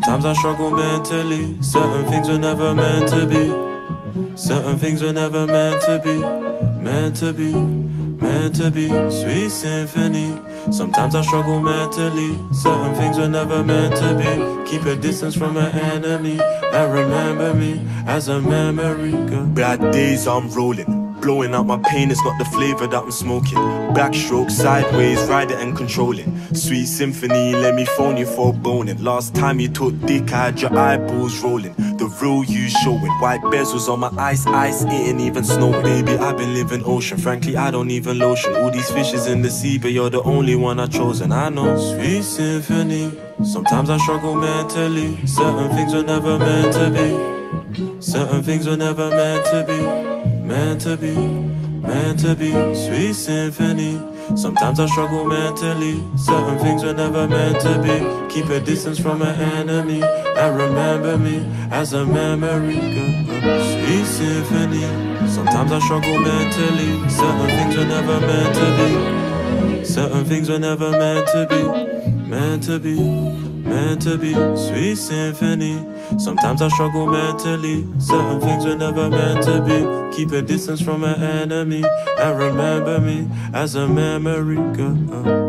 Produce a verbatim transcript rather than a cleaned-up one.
Sometimes I struggle mentally. Certain things were never meant to be. Certain things were never meant to be. Meant to be, meant to be. Sweet symphony. Sometimes I struggle mentally. Certain things were never meant to be. Keep a distance from an enemy and remember me as a memory, girl. Bad days I'm rolling, blowing out my pain, it's not the flavor that I'm smoking. Backstroke, sideways, ride it and control it. Sweet symphony, let me phone you for boning. Last time you took dick, I had your eyeballs rolling. The real you showing, white bezels on my ice, ice, it ain't even snowing. Baby, I've been living ocean, frankly I don't even lotion. All these fishes in the sea, but you're the only one I've chosen, I know. Sweet symphony, sometimes I struggle mentally. Certain things were never meant to be. Certain things were never meant to be. Meant to be, meant to be. Sweet symphony. Sometimes I struggle mentally. Certain things were never meant to be. Keep a distance from an enemy and remember me as a memory, girl. Sweet symphony. Sometimes I struggle mentally. Certain things were never meant to be. Certain things were never meant to be. Meant to be, meant to be. Sweet symphony. Sometimes I struggle mentally. Certain things were never meant to be. Keep a distance from an enemy and remember me as a memory, girl.